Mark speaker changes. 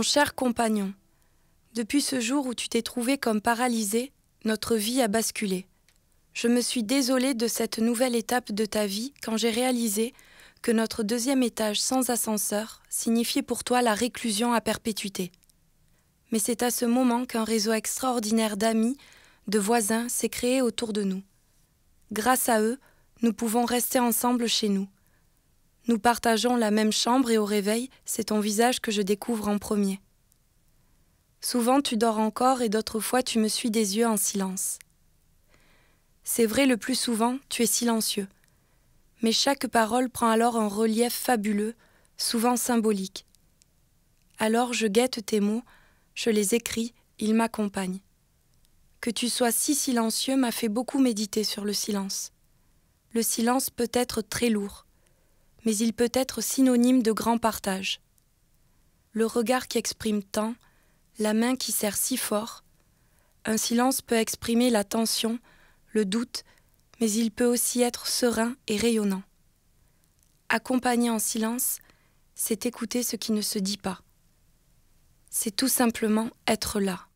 Speaker 1: cher compagnon, depuis ce jour où tu t'es trouvé comme paralysé, notre vie a basculé. Je me suis désolée de cette nouvelle étape de ta vie quand j'ai réalisé que notre deuxième étage sans ascenseur signifiait pour toi la réclusion à perpétuité. Mais c'est à ce moment qu'un réseau extraordinaire d'amis, de voisins s'est créé autour de nous. Grâce à eux, nous pouvons rester ensemble chez nous. Nous partageons la même chambre et au réveil, c'est ton visage que je découvre en premier. Souvent tu dors encore et d'autres fois tu me suis des yeux en silence. C'est vrai, le plus souvent, tu es silencieux. Mais chaque parole prend alors un relief fabuleux, souvent symbolique. Alors je guette tes mots, je les écris, ils m'accompagnent. Que tu sois si silencieux m'a fait beaucoup méditer sur le silence. Le silence peut être très lourd, mais il peut être synonyme de grand partage. Le regard qui exprime tant, la main qui serre si fort, un silence peut exprimer la tension, le doute, mais il peut aussi être serein et rayonnant. Accompagner en silence, c'est écouter ce qui ne se dit pas. C'est tout simplement être là.